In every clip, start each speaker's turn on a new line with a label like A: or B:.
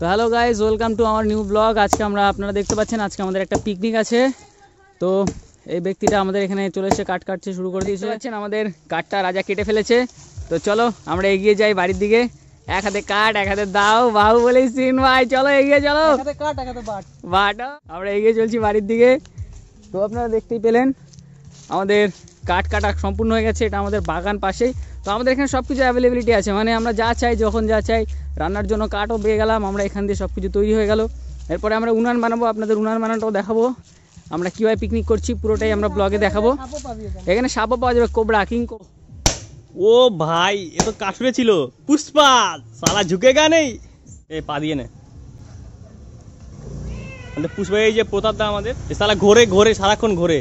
A: তো hello guys, welcome to আমার new blog. আজকে আপনারা দেখতে পাচ্ছেন আজকে আমাদের একটা পিকনিক আছে। তো এই ব্যক্তিটা আমাদের এখানে চলে এসে কাটছে শুরু করে দিয়েছে। পাচ্ছেন আমাদের কাঠটা রাজা কেটে ফেলেছে। তো চলো আমরা এগিয়ে যাই বাড়ির দিকে। এক হাতে কাঠ এক হাতে দাও, বাহু বলে সিন ভাই, চলো এগিয়ে চলো। বাট আমরা এগিয়ে চলছি বাড়ির দিকে। তো আপনারা দেখতেই পেলেন আমাদের কাঠ কাটা সম্পূর্ণ হয়ে গেছে। এটা আমাদের বাগান পাশেই। তো আমাদের এখানে সব কিছু অ্যাভেলেবিলিটি আছে, মানে আমরা যা চাই যখন যা চাই রান্নার জন্য কাঠও পেয়ে গেলাম। আমরা এখান দিয়ে সব কিছু তৈরি হয়ে গেল। এরপরে আমরা উনান বানাবো, আপনাদের উনান বানানোটাও দেখাবো। আমরা কীভাবে পিকনিক করছি পুরোটাই আমরা ব্লগে দেখাবো। এখানে সাপও পাওয়া যাবে, কোবরা কিং।
B: ও ভাই, এ তো কাশুরে ছিল। পুষ্পা সালা ঝুঁকেগা নেই। এ পা দিয়ে নে। পুষ্পা এই যে প্রতাপ দা আমাদের, সালা ঘোরে ঘোরে সারাক্ষণ ঘোরে।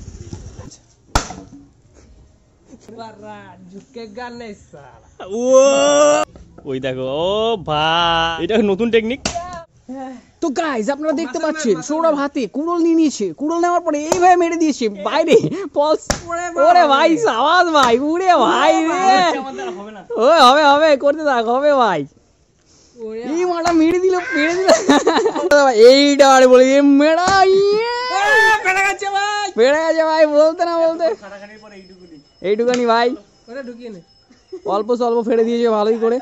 B: ওই দেখো, ও ভাই এটা নতুন টেকনিক।
A: তো গাইস আপনারা দেখতে পাচ্ছেন সৌরভ হাতে কুড়োল নিয়ে নিয়েছে। কুড়োল নেওয়ার পরে এইভাবে মেরে দিয়েছে বাইরে পলস। ওরে ভাই সাবাস ভাই, উড়ে ভাই রে। ওই হবে হবে করতে থাক, হবে ভাই। এই মাটা মেরে দিল এইটা আর বলে মেড়া পেড়ে গেছে ভাই, পেড়ে গেছে ভাই, বলতে না বলতে এইটুকানি ভাই। অল্প স্বল্প ফেলে দিয়েছে ভালোই করে।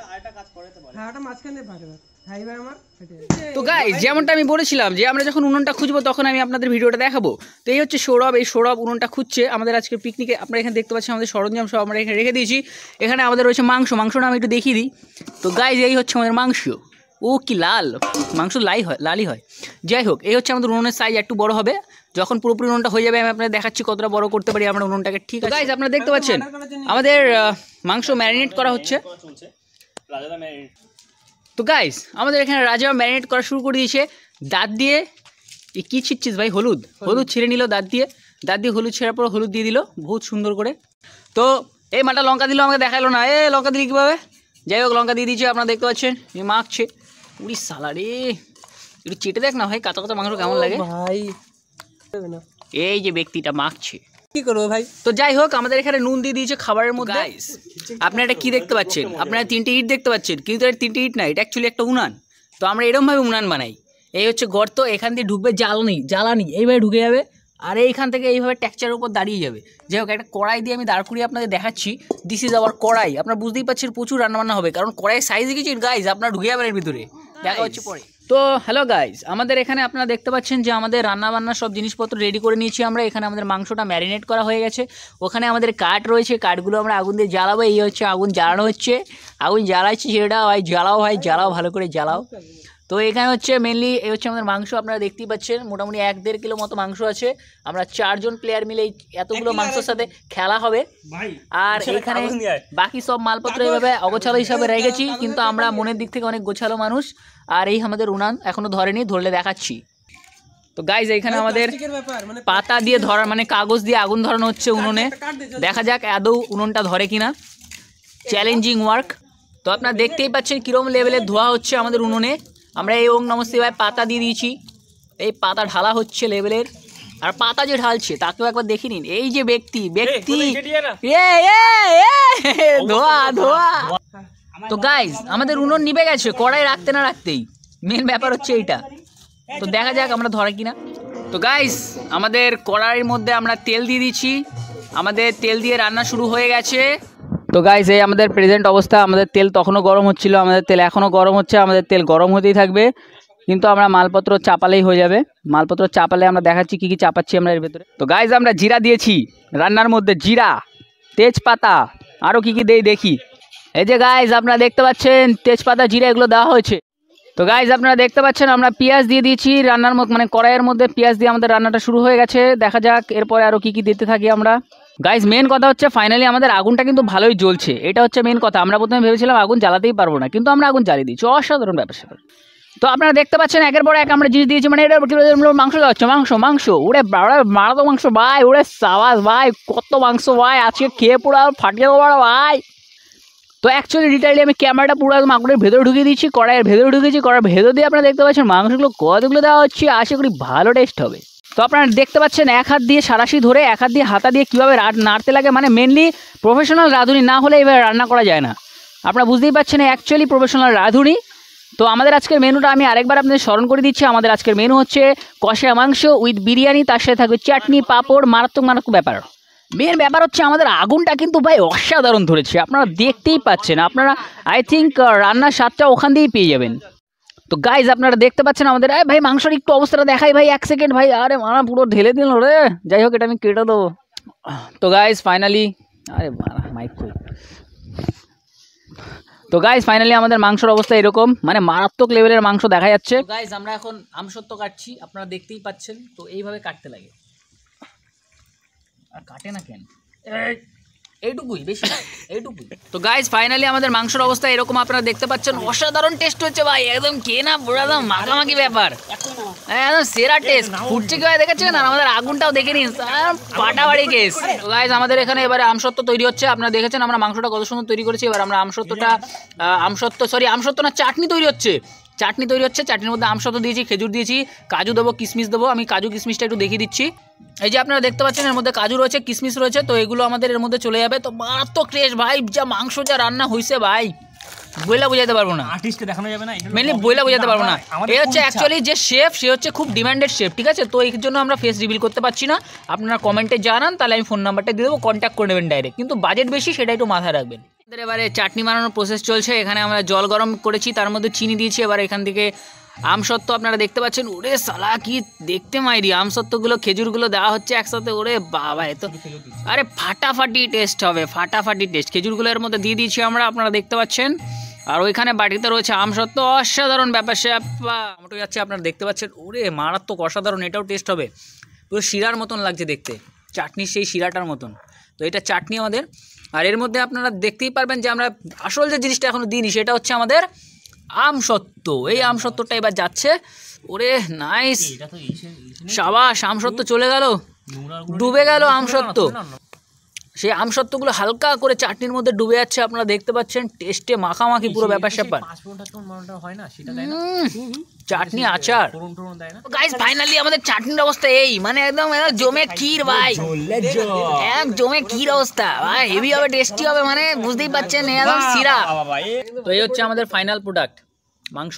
A: তো গাইস যেমনটা আমি বলেছিলাম যে আমরা যখন উনুনটা খুঁজবো তখন আমি আপনাদের ভিডিওটা দেখাবো। তো এই হচ্ছে সৌরভ, এই সৌরভ উনুনটা খুঁজছে আমাদের আজকে পিকনিকে। আপনারা এখানে দেখতে পাচ্ছেন আমাদের সরঞ্জাম সব আমরা এখানে রেখে দিয়েছি। এখানে আমাদের রয়েছে মাংসটা আমি একটু দেখিয়ে দিই। তো গাইস এই হচ্ছে আমাদের মাংস। ও কি লাল মাংস, লালই হয়। যাই হোক, এই হচ্ছে আমাদের উনুনের সাইজ, একটু বড় হবে। যখন পুরোপুরি উনুনটা হয়ে যাবে আমি আপনাদের দেখাচ্ছি কতটা বড় করতে পারি আমরা উনুনটাকে। ঠিক আছে গাইস, আপনারা দেখতে পাচ্ছেন আমাদের মাংস ম্যারিনেট করা হচ্ছে। তো গাইস আমাদের এখানে রাজা ম্যারিনেট করা শুরু করে দিয়েছে দাঁত দিয়ে। কী ছিটছিস ভাই? হলুদ ছিঁড়ে নিল দাঁত দিয়ে হলুদ ছেঁড়ার পর হলুদ দিয়ে দিল বহুত সুন্দর করে। তো এই মাটা লঙ্কা দিল, আমাকে দেখালো না। লঙ্কা দিলি কীভাবে? যাই হোক লঙ্কা দিয়ে দিয়েছে, আপনারা দেখতে পাচ্ছেন। এই মাখছে, উড়ি সালারে। একটু চেটে দেখ না ভাই, কাঁচা কাঁচা মাংস কেমন লাগে ভাই। এই যে ব্যক্তিটা মাখছে, কি করবো ভাই। তো যাই হোক আমাদের এখানে নুন দিয়ে দিয়েছে খাবারের মধ্যে। আপনারা এটা কি দেখতে পাচ্ছেন? আপনারা 3টে ইট দেখতে পাচ্ছেন, কিন্তু এটা 3টে ইট না, এটা অ্যাকচুয়ালি একটা উনান। তো আমরা এরকমভাবে উনান বানাই। এই হচ্ছে গর্ত, এখান দিয়ে ঢুকবে জ্বালানি এইভাবে ঢুকে যাবে, আর এইখান থেকে এইভাবে টেক্সচারের উপর দাঁড়িয়ে যাবে। যাই হোক একটা কড়াই দিয়ে আমি দাঁড় করিয়ে আপনাদের দেখাচ্ছি। দিস ইজ আওয়ার কড়াই। আপনারা বুঝতেই পারছেন প্রচুর রান্নাবান্না হবে, কারণ কড়াইয়ের সাইজ দেখেছেন গাইজ, আপনারা ঢুকে যাবেন এর ভিতরে। দেখা হচ্ছে পরে। তো হ্যালো গাইজ, আমাদের এখানে আপনারা দেখতে পাচ্ছেন যে আমাদের রান্নাবান্নার সব জিনিসপত্র রেডি করে নিয়েছি আমরা। এখানে আমাদের মাংসটা ম্যারিনেট করা হয়ে গেছে। ওখানে আমাদের কাঠ রয়েছে, কাঠগুলো আমরা আগুন দিয়ে জ্বালাবো। এই হচ্ছে আগুন জ্বালানো হচ্ছে, আগুন জ্বালাচ্ছি সেটা ভাই। জ্বালাও ভাই জ্বালাও, ভালো করে জ্বালাও। তো এখানে হচ্ছে মেনলি এই হচ্ছে আমাদের মাংস। আপনারা দেখতেই পাচ্ছেন মোটামুটি 1-1.5 কিলো মতো মাংস আছে। আমরা 4 জন প্লেয়ার মিলে এতগুলো মাংসের সাথে খেলা হবে। আর এখানে বাকি সব মালপত্র এইভাবে অগোছালো হিসাবে রেখেছি, কিন্তু আমরা মনের দিক থেকে অনেক গোছালো মানুষ। আর এই আমাদের উনান এখনো ধরেনি, ধরলে দেখাচ্ছি। তো গাইজ এখানে আমাদের পাতা দিয়ে ধরা, মানে কাগজ দিয়ে আগুন ধরানো হচ্ছে উনুনে। দেখা যাক আদৌ উনুনটা ধরে কিনা। Challenging work. তো আপনারা দেখতেই পাচ্ছেন কিরম লেভেলের ধোয়া হচ্ছে আমাদের উনুনে। আমরা এই ওং নমঃ শিবায় পাতা দিয়ে দিয়েছি। এই পাতা ঢালা হচ্ছে লেভেলের। আর পাতা যে ঢালছে তাকেও একবার দেখে নিন। এই যে ব্যক্তি ধোয়া। তো গাইজ আমাদের উনুন নিভে গেছে, কড়াই রাখতে না রাখতেই। মেন ব্যাপার হচ্ছে এইটা। তো দেখা যাক আমরা ধরে কিনা। তো গাইজ আমাদের কড়াইয়ের মধ্যে আমরা তেল দিয়ে দিচ্ছি। আমাদের তেল দিয়ে রান্না শুরু হয়ে গেছে। তো গাইস এই আমাদের প্রেজেন্ট অবস্থা। আমাদের তেল তখনও গরম হচ্ছিল, আমাদের তেল এখনও গরম হচ্ছে। আমাদের তেল গরম হতেই থাকবে, কিন্তু আমরা মালপত্র চাপালেই হয়ে যাবে। মালপত্র চাপালে আমরা দেখাচ্ছি কী কী চাপাচ্ছি আমরা এর ভেতরে। তো গাইস আমরা জিরা দিয়েছি রান্নার মধ্যে, জিরা, তেজপাতা, আরও কী কী দেই দেখি। এই যে গাইস আপনারা দেখতে পাচ্ছেন তেজপাতা, জিরা এগুলো দেওয়া হয়েছে। তো গাইস আপনারা দেখতে পাচ্ছেন আমরা পেঁয়াজ দিয়ে দিয়েছি রান্নার মধ্যে, মানে কড়াইয়ের মধ্যে পেঁয়াজ দিয়ে আমাদের রান্নাটা শুরু হয়ে গেছে। দেখা যাক এরপরে আরও কী কী দিতে থাকি আমরা। গাইস মেন কথা হচ্ছে ফাইনালি আমাদের আগুনটা কিন্তু ভালোই জ্বলছে, এটা হচ্ছে মেন কথা। আমরা প্রথমে ভেবেছিলাম আগুন জ্বালাতেই পারবো না, কিন্তু আমরা আগুন জ্বালিয়ে দিচ্ছি। অসাধারণ ব্যাপার সেটা। তো আপনারা দেখতে পাচ্ছেন একের পর এক আমরা জিনিস দিয়েছি, মানে এটা মাংস দেওয়া হচ্ছে। মাংস ওরে মারাত্মক মাংস ভাই, ওরে সাবাস ভাই, কত মাংস ভাই, আজকে খেয়ে পুরো ফাটিয়ে দেবো ভাই। তো অ্যাকচুয়ালি ডিটেইলি আমি ক্যামেরাটা পুরো একদম আগুনের ভেতরে ঢুকিয়ে দিচ্ছি, কড়াইয়ের ভেতরে ঢুকেছি। কড়াইয়ের ভেতর দিয়ে আপনারা দেখতে পাচ্ছেন মাংসগুলো কতগুলো দেওয়া হচ্ছে, আশা করি ভালো টেস্ট হবে। তো আপনারা দেখতে পাচ্ছেন এক হাত দিয়ে সারাশি ধরে এক হাত দিয়ে হাতা দিয়ে কীভাবে নাড়তে লাগে, মানে মেনলি প্রফেশনাল রাঁধুনি না হলে এইভাবে রান্না করা যায় না। আপনারা বুঝতেই পারছেন অ্যাকচুয়ালি প্রফেশনাল রাঁধুনি তো আমাদের আজকের মেনুটা আমি আরেকবার আপনাদের স্মরণ করে দিচ্ছি। আমাদের আজকের মেনু হচ্ছে কষা মাংস উইথ বিরিয়ানি, তার সাথে থাকবে চাটনি, পাঁপড়, মারাত্মক ব্যাপার। মেন ব্যাপার হচ্ছে আমাদের আগুনটা কিন্তু ভাই অসাধারণ ধরেছে, আপনারা দেখতেই পাচ্ছেন। আপনারা আই থিঙ্ক রান্নার স্বাদটা ওখান দিয়েই পেয়ে যাবেন। তো গাইজ আপনারা দেখতে পাচ্ছেন আমাদের ভাই মাংসর একটু অবস্থাটা দেখাই ভাই, 1 সেকেন্ড ভাই। আরে মারা পুরো ঢেলে দিল রে, যাই হোক এটা আমি কেটে দেবো। তো গাইজ ফাইনালি, আরে মাইক কই। তো গাইজ ফাইনালি আমাদের মাংসর অবস্থা এরকম, মানে মারাত্মক লেভেলের মাংস দেখা যাচ্ছে। গাইজ আমরা এখন আমসত্ত্ব কাটছি, আপনারা দেখতেই পাচ্ছেন। তো এইভাবে কাটতে লাগে, আর কাটে না কেন, এইটুকুই, বেশি না, এইটুকুই। তো গাইজ ফাইনালি আমাদের মাংসের অবস্থা এরকম আপনারা দেখতে পাচ্ছেন। অসাধারণ টেস্ট হচ্ছে ভাই, একদম কে না পুরো একদম মাখামাখি ব্যাপার, একদম সেরা টেস্ট। ফুটছে কি ভাই দেখেছেন, আর আমাদের আগুনটাও দেখে নিন, ফাটাফাটি কেস। তো গাইজ আমাদের এখানে এবারে আমসত্ত্ব তৈরি হচ্ছে। আপনারা দেখেছেন আমরা মাংসটা কত সুন্দর তৈরি করেছি। এবার আমরা আমসত্ত্ব না চাটনি তৈরি হচ্ছে, চাটনির মধ্যে আমসত্ত্ব দিয়েছি, খেজুর দিয়েছি, কাজু দেবো, কিশমিশ দেবো। আমি কাজু কিশমিশটা একটু দেখিয়ে দিচ্ছি। এই যে আপনারা দেখতে পাচ্ছেন এর মধ্যে কাজু রয়েছে, কিশমিশ রয়েছে। তো এগুলো আমাদের এর মধ্যে চলে যাবে। তো মারাত্মক টেস্ট ভাই, যা মাংস যা রান্না হয়েছে ভাই, বইলা বোঝাতে পারবো না, আর্টিস্টকে দেখানো যাবে না, মেনলি বইলা বোঝাতে পারবো না। এই হচ্ছে অ্যাকচুয়ালি যে শেফ, সে হচ্ছে খুব ডিমান্ডেড শেফ, ঠিক আছে। তো এর জন্য আমরা ফেস রিভিল করতে পারছি না। আপনারা কমেন্টে জানান, তাহলে আমি ফোন নাম্বারটা দিয়ে দেবো, কন্ট্যাক্ট করে নেবেন ডাইরেক্ট। কিন্তু বাজেট বেশি, সেটা একটু মাথায় রাখবেন। আমাদের এবারে চাটনি বানানোর প্রসেস চলছে। এখানে আমরা জল গরম করেছি, তার মধ্যে চিনি দিয়েছি। এবার এখান থেকে আমসত্ত্ব আপনারা দেখতে পাচ্ছেন, ওরে সালা কি দেখতে মাইরি, আমসত্ত্বগুলো খেজুরগুলো দেওয়া হচ্ছে একসাথে। ওরে বাবা, এ তো আরে ফাটাফাটি টেস্ট হবে, ফাটাফাটি টেস্ট। খেজুরগুলো এর মধ্যে দিয়ে দিয়েছি আমরা, আপনারা দেখতে পাচ্ছেন। আর ওইখানে বাটিতে রয়েছে আমসত্ত্ব, অসাধারণ ব্যাপার স্যাপার। টমেটো যাচ্ছে, আপনারা দেখতে পাচ্ছেন, ওরে মারাত্মক অসাধারণ, এটাও টেস্ট হবে। পুরো শিরার মতন লাগছে দেখতে, চাটনির সেই শিরাটার মতন। তো এটা চাটনি আমাদের। আর এর মধ্যে আপনারা দেখতেই পারবেন যে আমরা আসল যে জিনিসটা এখনো দিইনি, সেটা হচ্ছে আমাদের আমসত্ত্ব। এই আমসত্ত্বটা এবার যাচ্ছে, ওরে নাইস, সাবাস, আমসত্ত্ব চলে গেল, ডুবে গেল আমসত্ত্ব। সেই আমসত্ত্বগুলো হালকা করে চাটনির মধ্যে ডুবে যাচ্ছে, আপনারা দেখতে পাচ্ছেন। টেস্টে মাখামাখি পুরো ব্যাপার স্যাপার, চাটনি আচার। গাইস ফাইনালি আমাদের চাটনির অবস্থা এই, মানে একদম জমে ক্ষীর ভাই, এক জমে ক্ষীর অবস্থা ভাই, হেভি হবে, টেস্টি হবে, মানে বুঝতেই পাচ্ছেন একদম সিরা। তো এই হচ্ছে আমাদের ফাইনাল প্রোডাক্ট, মাংস।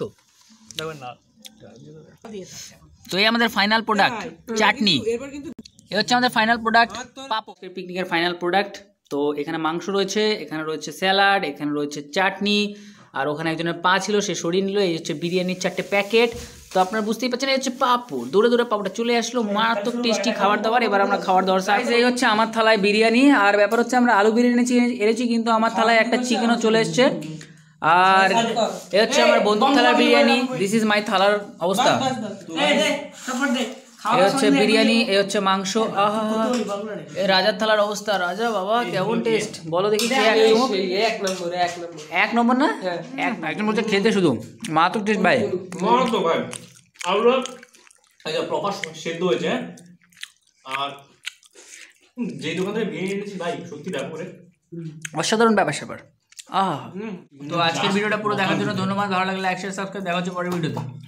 A: তো এই আমাদের ফাইনাল প্রোডাক্ট চাটনি, এ হচ্ছে আমাদের ফাইনাল প্রোডাক্ট পাপড় পিকনিকের ফাইনাল প্রোডাক্ট। তো এখানে মাংস রয়েছে, এখানে রয়েছে স্যালাড, এখানে রয়েছে চাটনি, আর ওখানে একজনের পা ছিল, সে সরিয়ে নিল। এই হচ্ছে বিরিয়ানির 4টে প্যাকেট। তো আপনারা বুঝতেই পারছেন, এই হচ্ছে পাপড়, দূরে দূরে পাপড়টা চলে আসলো, মারাত্মক টেস্টি খাবার দাবার। এবার আমরা খাবার দাবার সাইজ, এই হচ্ছে আমার থালায় বিরিয়ানি। আর ব্যাপার হচ্ছে আমরা আলু বিরিয়ানি এনেছি, কিন্তু আমার থালায় একটা চিকেনও চলে এসছে। আর এ হচ্ছে আমার বন্ধুর থালার বিরিয়ানি, দিস ইজ মাই থালার অবস্থা। এই হচ্ছে বিরিয়ানি, এই হচ্ছে মাংস, আহা এই রাজার থালার অবস্থা। রাজা বাবা কেমন টেস্ট বলো দেখি, এক নম্বর না, একজন বলছে খেতে শুধু মারাত্মক টেস্ট ভাই, মারাত্মক ভাই। আলুটা প্রপার সেদ্ধ হয়েছে। আর যে দোকান থেকে বিরিয়ানি এনেছি ভাই, সত্যি ব্যাপারে অসাধারণ ব্যাপার স্যাপার। তো আজকের ভিডিওটা পুরো দেখার জন্য ধন্যবাদ। ভালো লাগলে লাইক শেয়ার সাবস্ক্রাইব, দেখা হচ্ছে পরের ভিডিওতে।